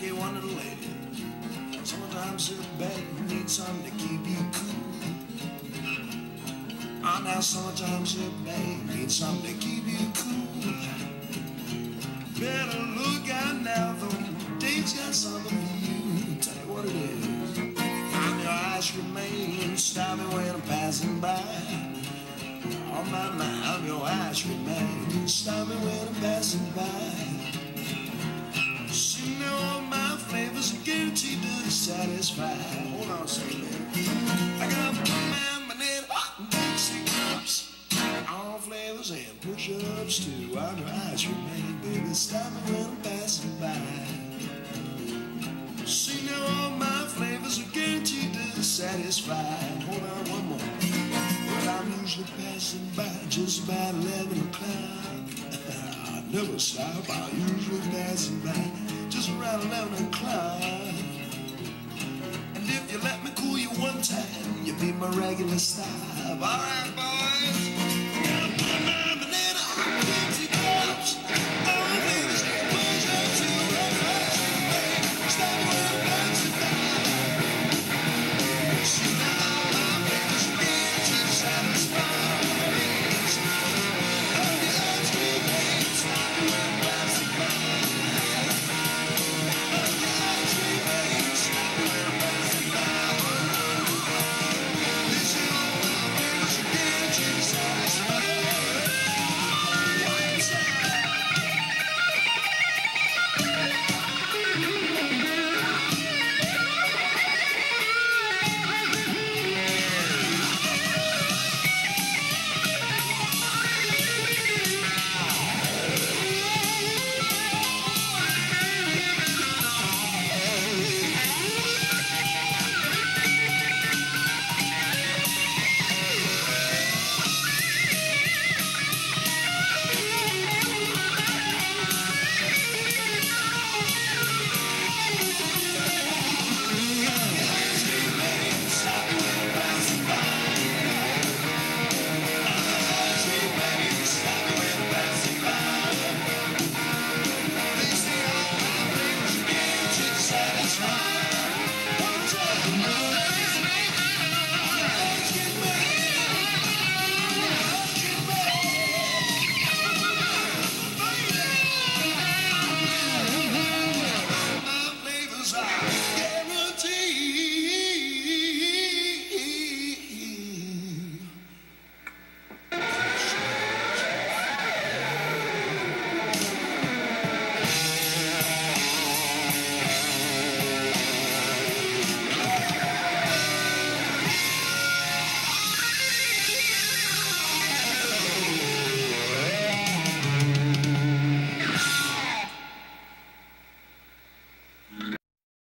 okay, one little lady. Sometimes you're bad, you need something to keep you cool. Oh, now sometimes you're bad, you need something to keep you cool. Better look out now, though, date's got something for you. Tell you what it is. And your eyes remain, stop me when I'm passing by. On my mind, your eyes remain, stop me when I'm passing by. See, now all my flavors are guaranteed to satisfy. Hold on a second, man. I got my banana, Dixie cups, all flavors and push-ups too. On your eyes remain, baby, stop me when I'm passing by. See, now all my flavors are guaranteed to satisfy. Hold on one more. Well, I'm usually passing by just about 11 o'clock. I never stop, I'm usually passing by just around 11 o'clock. And if you let me cool you one time, you'll be my regular stop. All right, boys. Now, put my banana on the